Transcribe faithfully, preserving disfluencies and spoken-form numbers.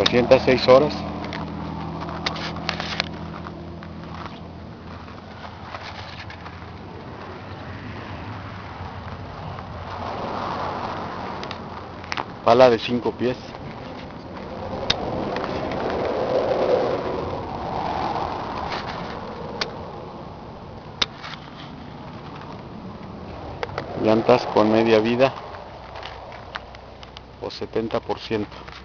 trescientas seis horas. Pala de cinco pies. Llantas con media vida o setenta por ciento.